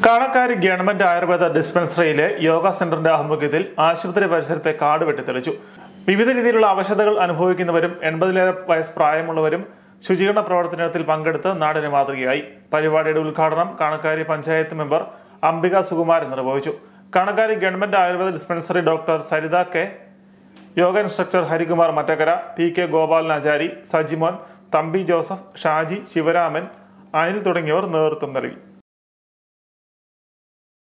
Kanakkari government Ayurveda ഡിസ്പെൻസറിയിലെ യോഗ സെന്ററിന്റെ ആഭിമുഖ്യത്തിൽ ആശുപത്രി പരിസരത്തെ കാട് വെട്ടിത്തെളിച്ചു. വിവിധ രീതിയിലുള്ള അവശതകൾ അനുഭവിക്കുന്നവരും 80-ലേറെ വയസ്സ് പ്രായമുള്ളവരും ശുചീകരണ പ്രവർത്തനത്തിൽ പങ്കെടുത്ത് നാടിന് മാതൃകയായി. പരിപാടിയുടെ ഉദ്ഘാടനം കാണക്കാരി പഞ്ചായത്ത് മെമ്പർ അംബിക സുകുമാരൻ നിർവഹിച്ചു. Kanakkari government Ayurveda dispensary doctor Saritha K, yoga instructor Harikumar Mattakkara, PK Gopalanachari, Sajimon, Thampi Joseph, Shaji, Sivaraman, Anil തുടങ്ങിയവർ നേതൃത്വം നൽകി.